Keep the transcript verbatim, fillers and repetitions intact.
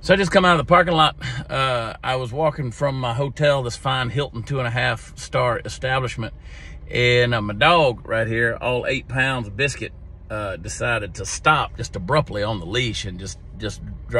So I just come out of the parking lot. Uh, I was walking from my hotel, this fine Hilton two and a half star establishment, and uh, my dog right here, all eight pounds of Biscuit, uh, decided to stop just abruptly on the leash and just just.